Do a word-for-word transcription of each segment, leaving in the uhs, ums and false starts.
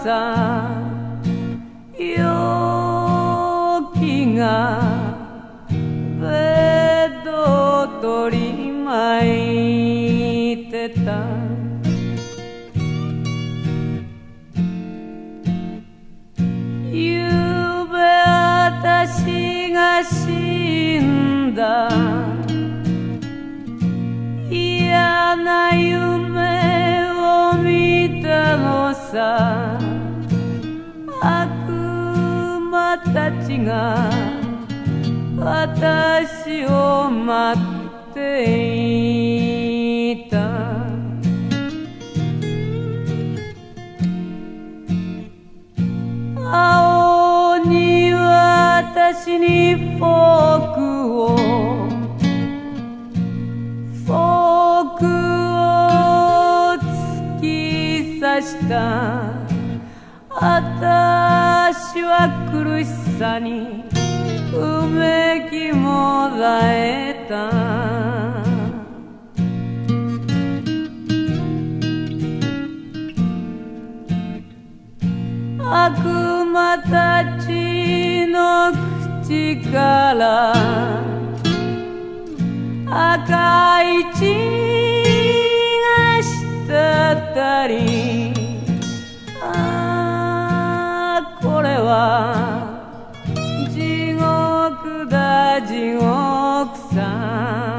さ陽気がベッドを取り巻いてたゆうべ私が死んだ嫌な夢を見たのさ悪魔たちが私を待っていた青に私にフォークをフォークを突き刺した私は苦しさにうめきもだえた悪魔たちの口から赤い血が滴りああこれは地獄だ地獄さ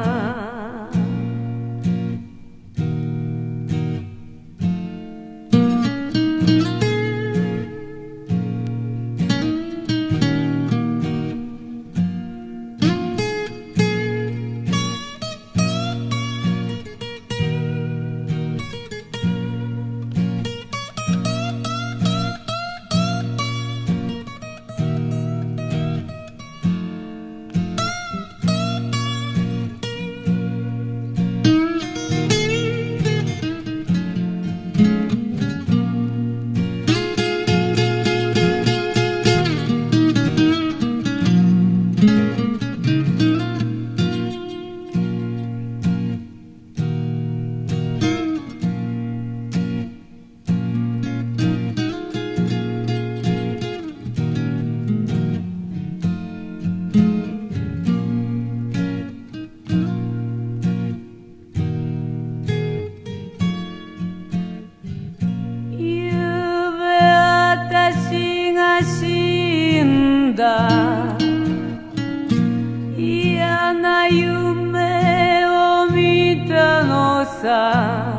死んだ嫌な夢を見たのさ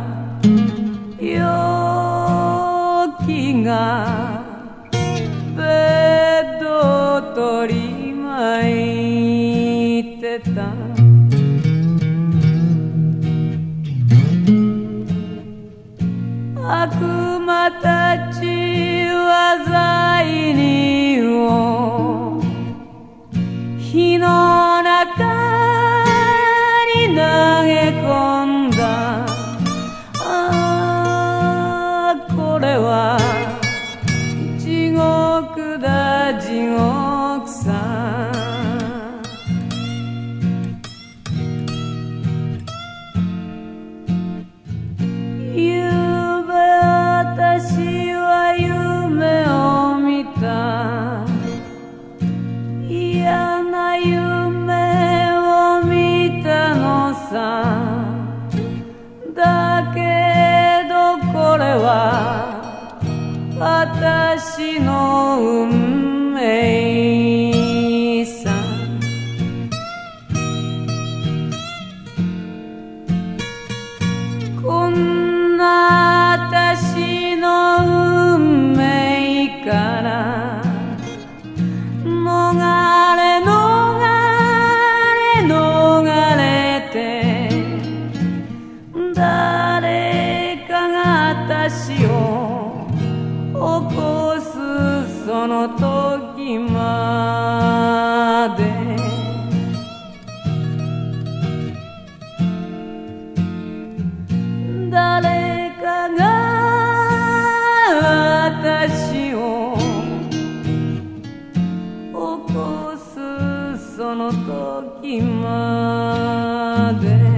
陽気がベッドを取り巻いてた悪魔たちは罪人を火の中に投げ込んだああこれは地獄だ地獄さ私は夢を見た嫌な夢を見たのさだけどこれは私の運命さこんな私の運命から逃れ逃れ逃れて誰かが私を起こすその時まで誰かが私を起こすその時まで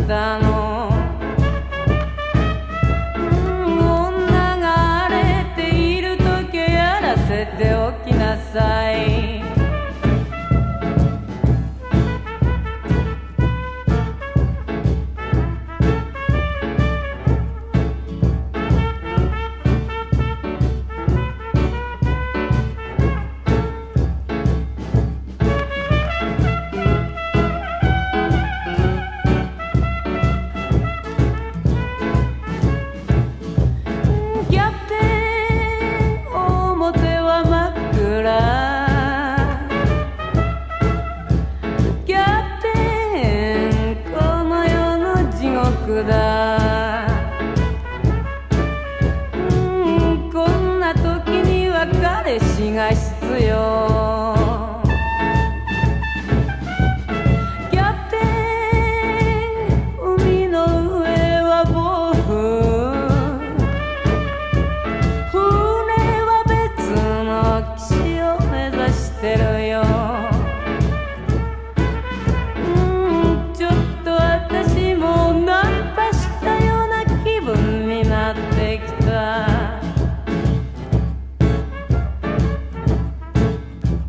たの、うん女が荒れている時やらせておきなさい。だうんこんな時には彼氏が必要。キャプテン海の上は暴風、船は別の岸を目指してるよ。うんちょっと私もナンパしたような気分になってきた。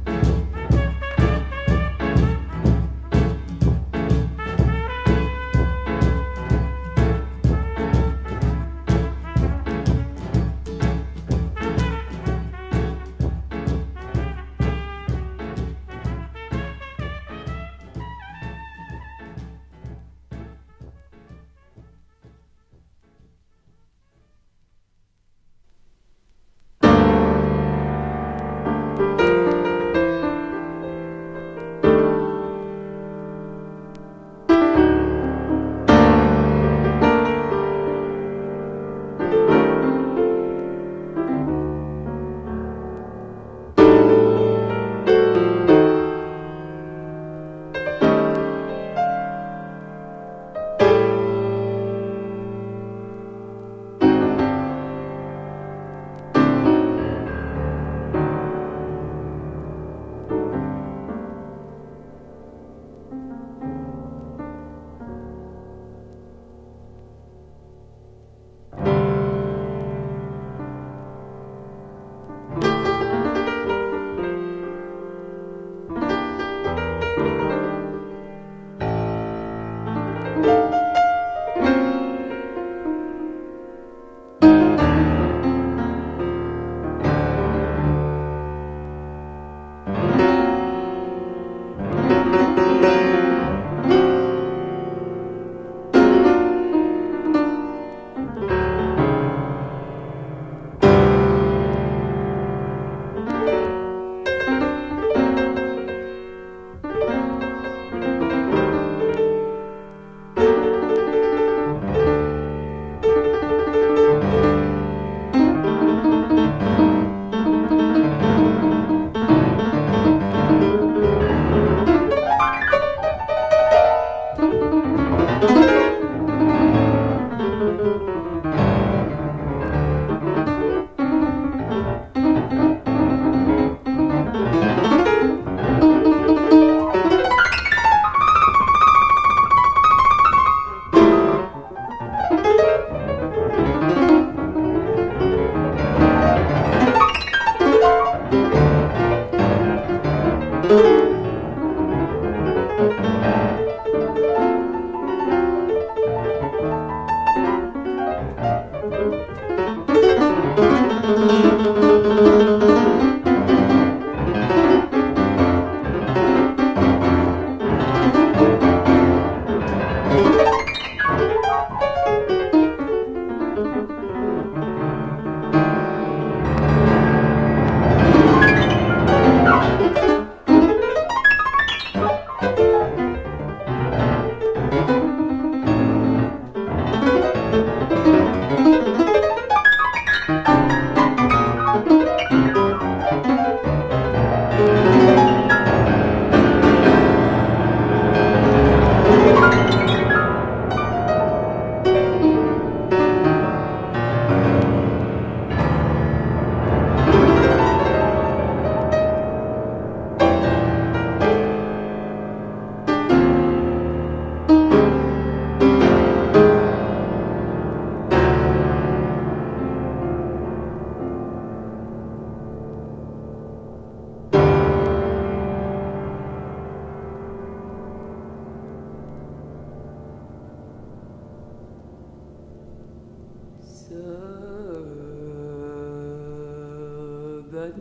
the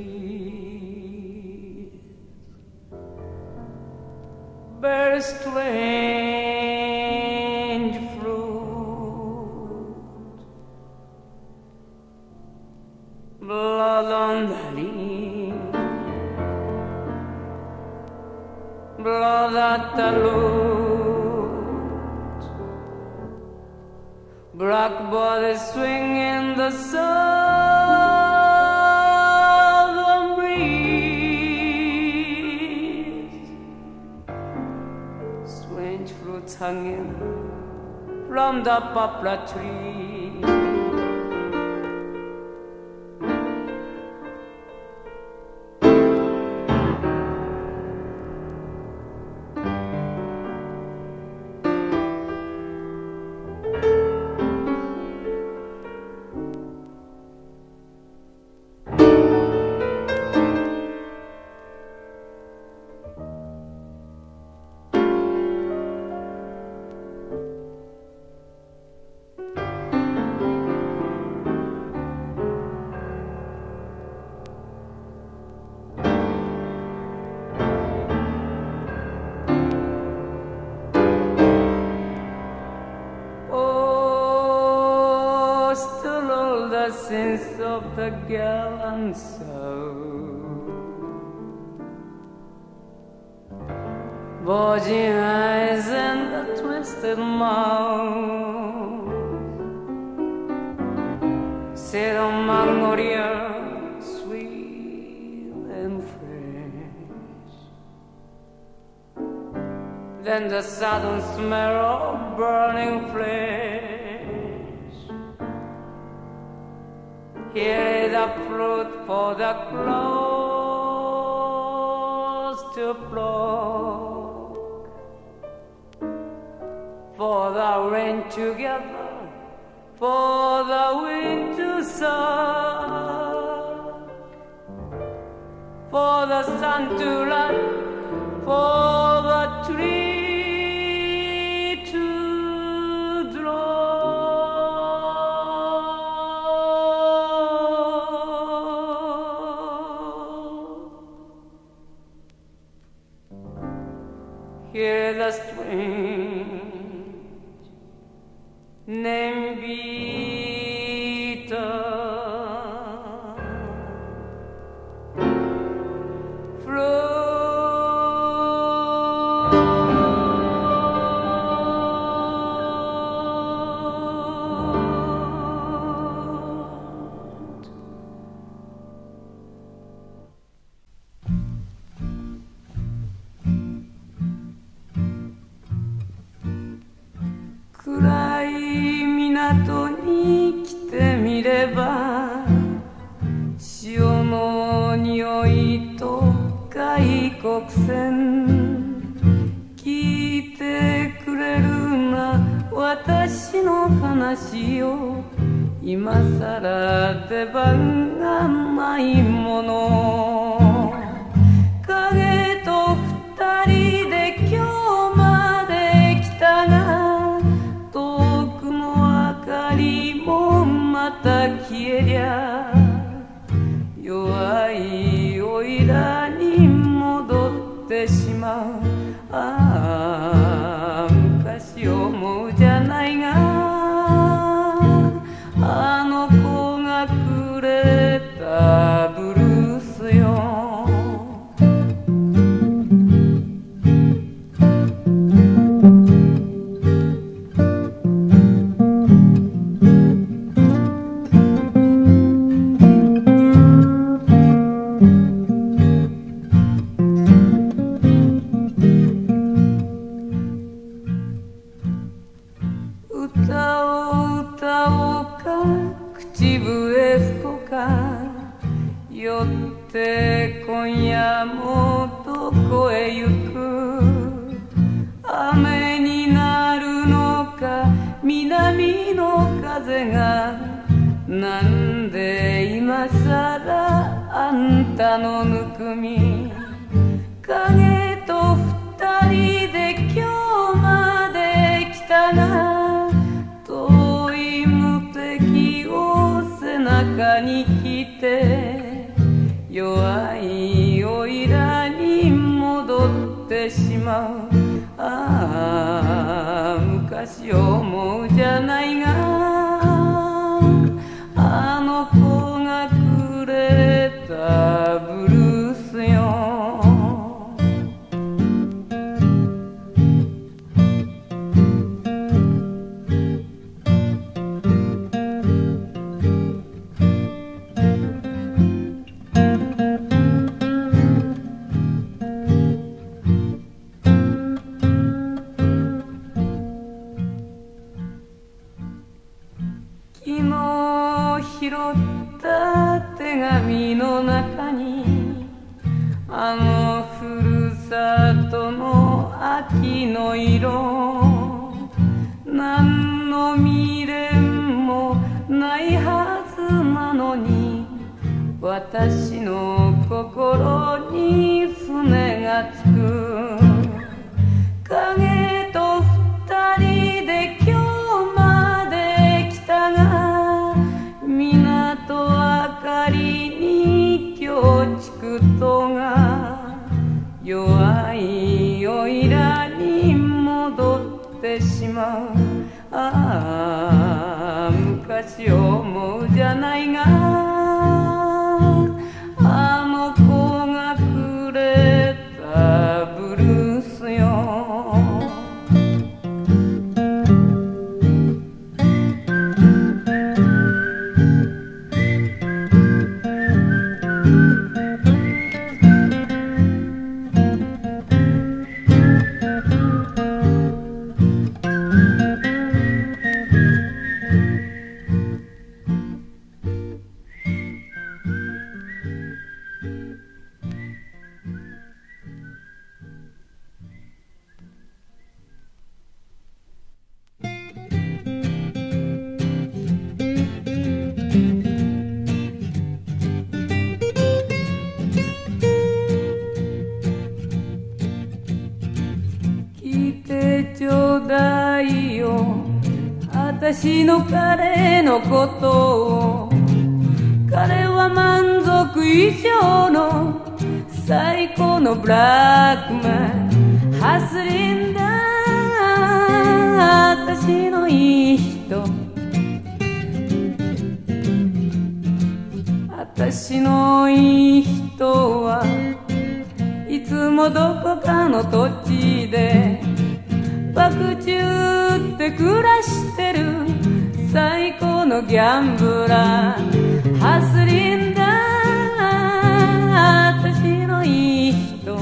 trees bear strange fruit, blood on the leaf, blood at the root, black bodies swing in the southern breeze, strange fruits hanging from the poplar tree. Sense of the gallant soul, bulging eyes and the twisted mouth, set on magnolia, sweet and fresh. Then the sudden smell of burning flesh. Here is a fruit for the crows to pluck, for the rain to gather, for the wind to suck, for the sun to light, for the tree to draw. Hear the strange name Vita, fruit暗い港に来てみれば、潮の匂いと外国船、聞いてくれるな私の話を、今さら出番がないもの。影と二人で今日まで来たが、遠くの明かりもまた消えりゃ、弱いおいらに戻ってしまう。ああ昔思うじゃないが、あの子がくれたブルースよ。よって今夜もどこへ行く。雨になるのか南の風が、なんで今さらあんたのぬくみ。影と二人で今日まで来たが、遠い無敵らに来て弱いおいらに戻ってしまう。ああ昔思うじゃないが、あの子がくれたブルースよ。昨日拾った手紙の中に、あのふるさとの秋の色、何の未練もないはずなのに、私の心に船がつく。影と二人で今日まで来たが、港明かりに今日築とが弱いおいらに戻ってしまう。ああ昔思うじゃないが、あの子がくれたブルースよ。ちょうだいよ、私の彼のことを。彼は満足以上の最高のブラックマン、ハスリンだ私のいい人。私のいい人はいつもどこかの土地でバク宙って暮らしてる最高のギャンブラー、ハスリンだ私のいい人。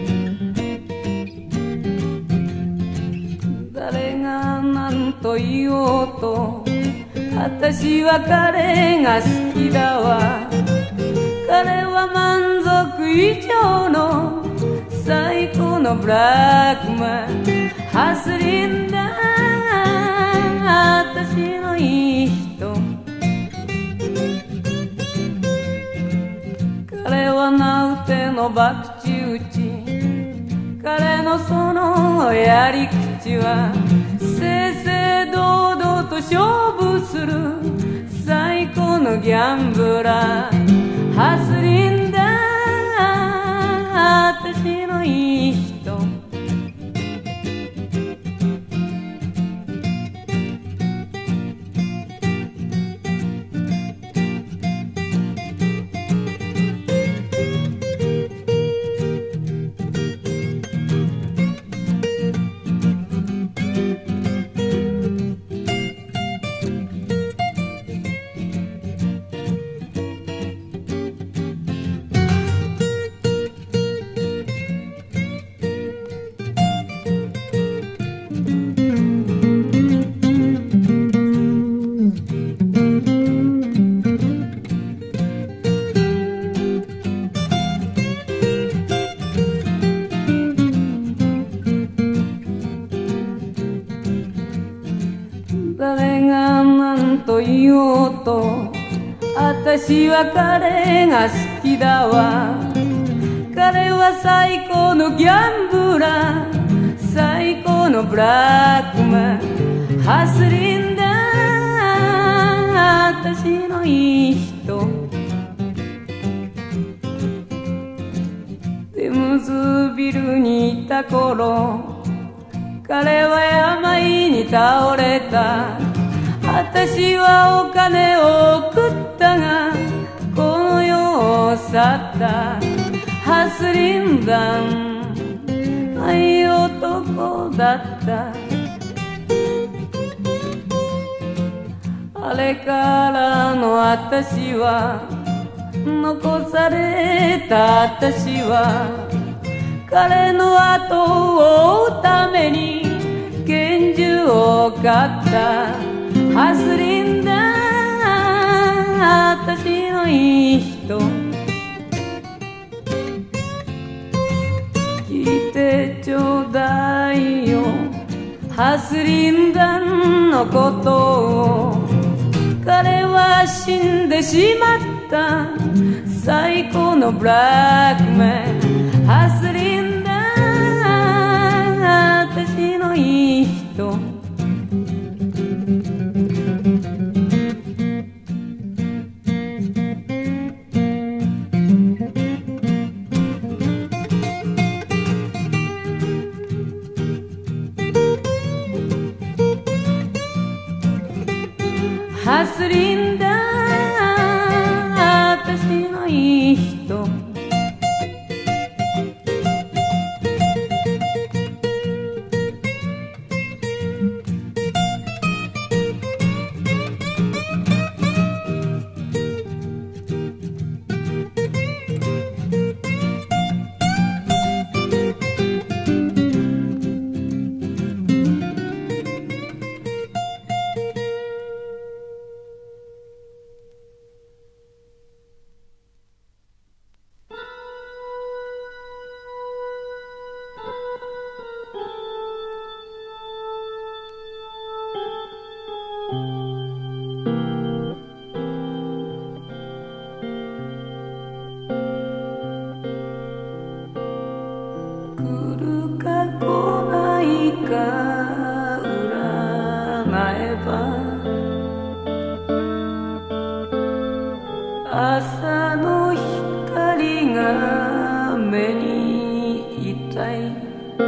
誰が何と言おうと私は彼が好きだわ。彼は満足以上の最高のブラックマン、ハスリンだ私のいい人。彼は名うての博打打ち、彼のそのやり口は正々堂々と勝負する最高のギャンブラー、ハスリンだ私のいい人。誰が何と言おうと私は彼が好きだわ。彼は最高のギャンブラー、最高のブラックマン、ハスリンだ私私のいい人テムズビルにいた頃彼は病に倒れた私はお金を送ったがこの世を去ったハスリンダン愛男だったあれからの私は残された私は彼の後を追うために拳銃を買ったハスリンダ私のいい人聞いてちょうだいよハスリンダのことを彼は死んでしまった最高のブラックメンハスリンダ私のいい人ハスリンダ私のいい人朝の光が目に痛い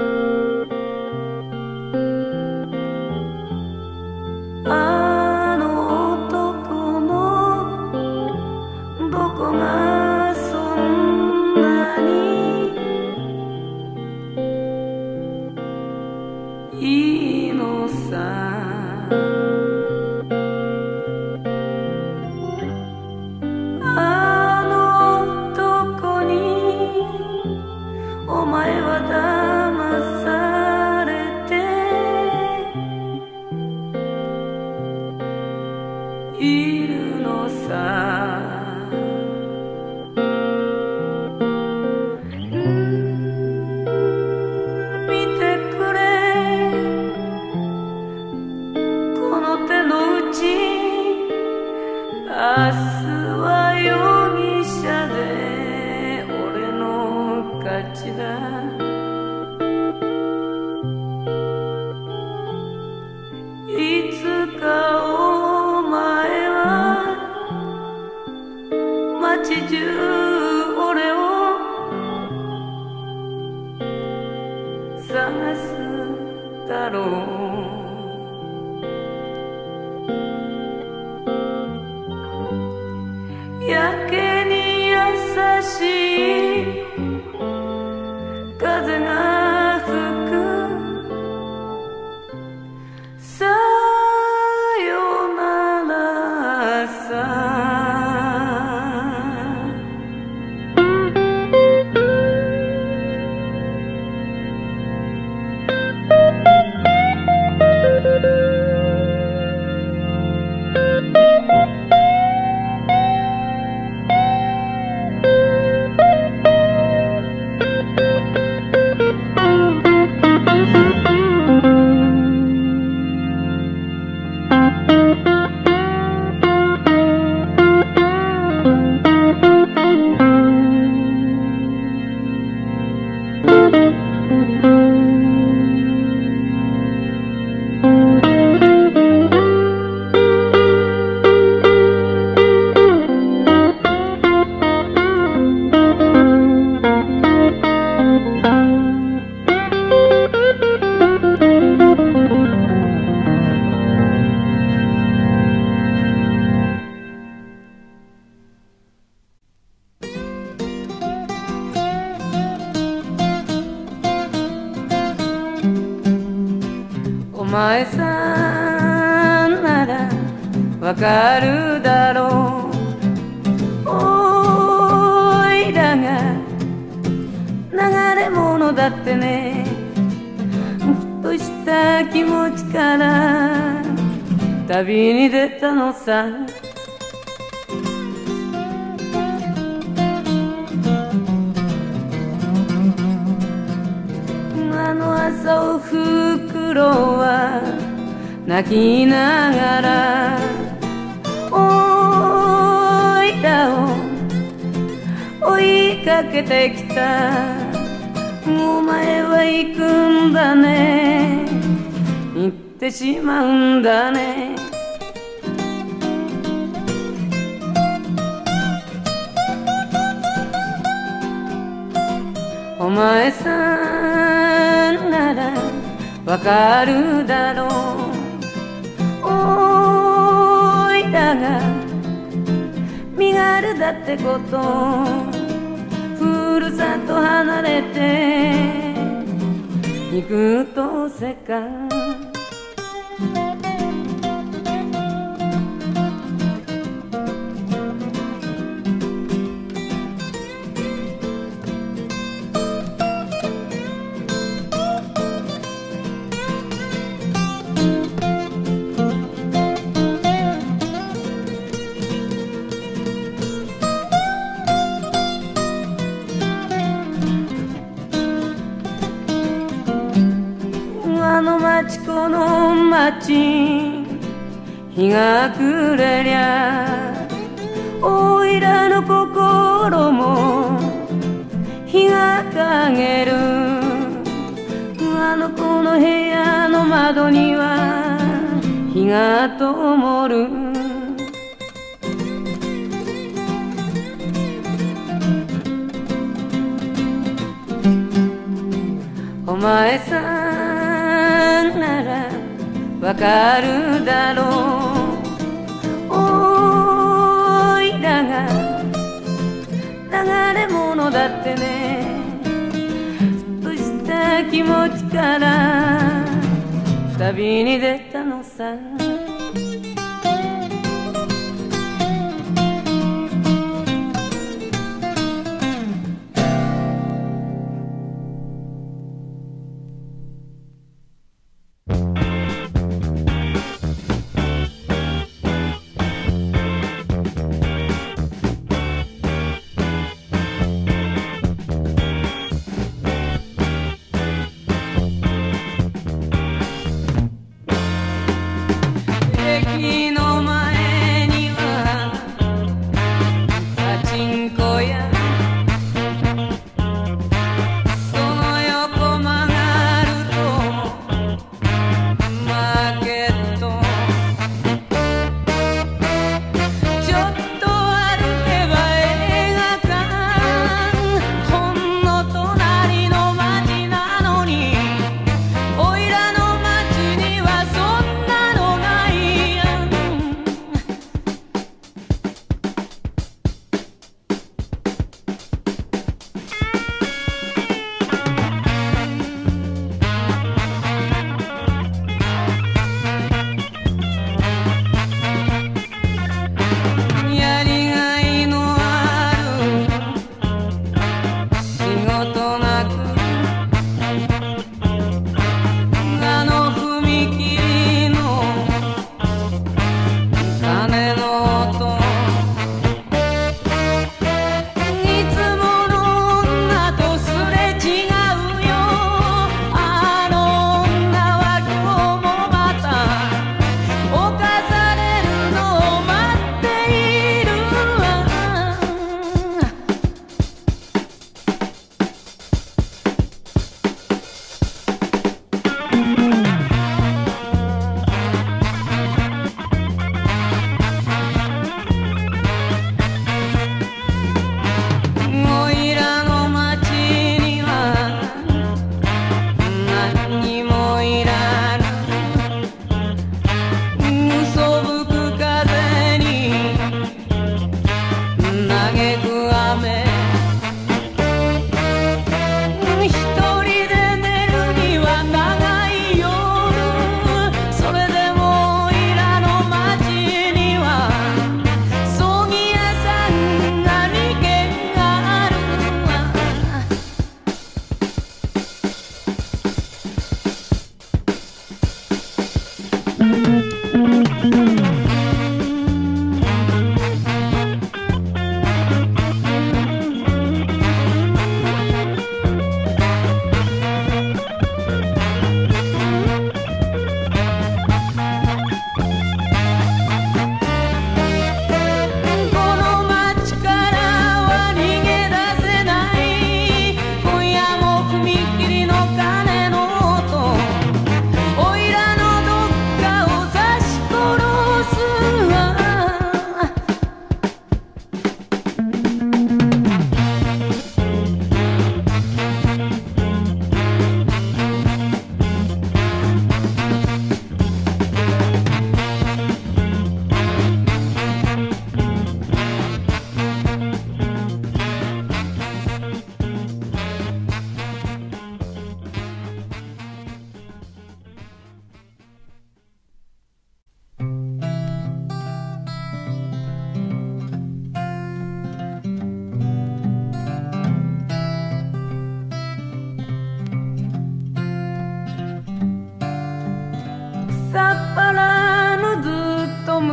あの男のどこがそんなにいいのさいるのさ見てくれこの手の内明日は容疑者で俺の勝ちだいつかお前は街中俺を探すだろう前さんならわかるだろう。おいらが流れ者だってね、ふとした気持ちから旅に出たのさ。あの朝おふくろは泣きながらおいらを追いかけてきた。お前は行くんだね、行ってしまうんだね。お前さんならわかるだろう。おいらが身軽だってこと、ふるさと離れて行くとせか。あの町この町、日が暮れりゃおいらの心も日が陰る。あの子の部屋の窓には日が灯る。お前さんならわかるだろう。おいらが流れ者だってね、ふとした気持ちから旅に出たのさ。駅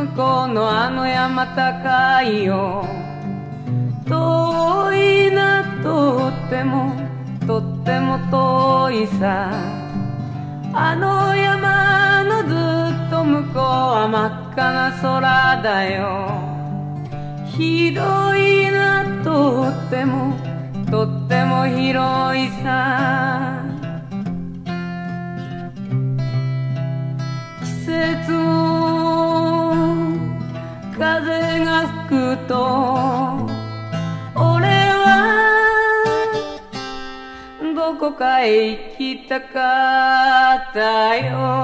向こうのあの山高いよ。遠いな、とってもとっても遠いさ。あの山のずっと向こうは真っ赤な空だよ。広いな、とってもとっても広いさ。季節の風が吹くと俺はどこかへ行きたかったよ。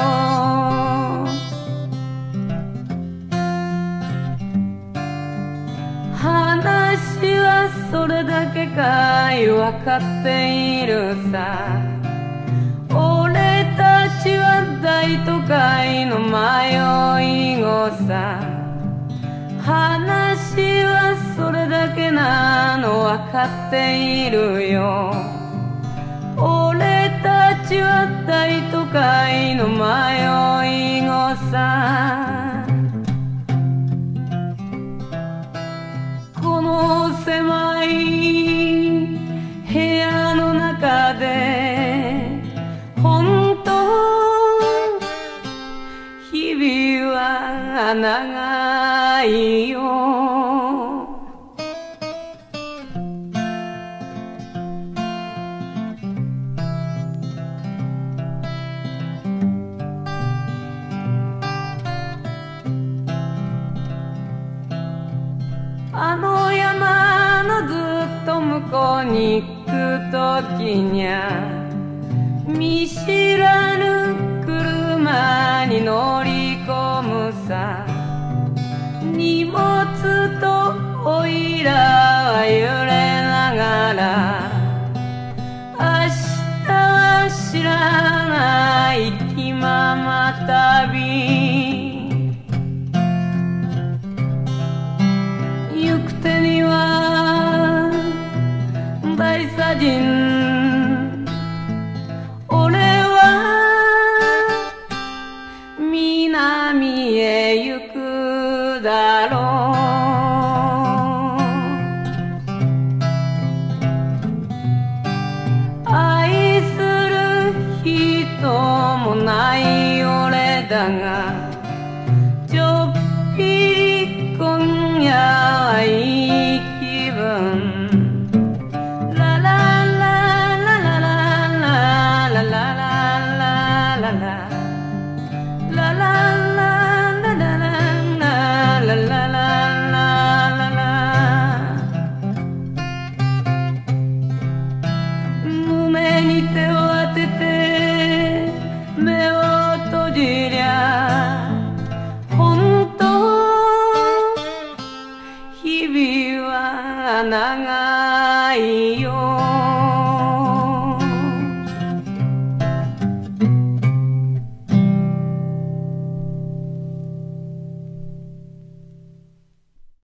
話はそれだけかいわかっているさ。俺たちは大都会の迷い子さ。話はそれだけなのわかっているよ。俺たちは大都会の迷い子さ。この狭い部屋の中で本当日々は長いよ。あの山のずっと向こうに行くときにゃ見知らぬ車に乗り込むさ。荷物とおいらは揺れながら明日は知らない気まま旅。行く手には大砂人。俺は南へ行くだろう。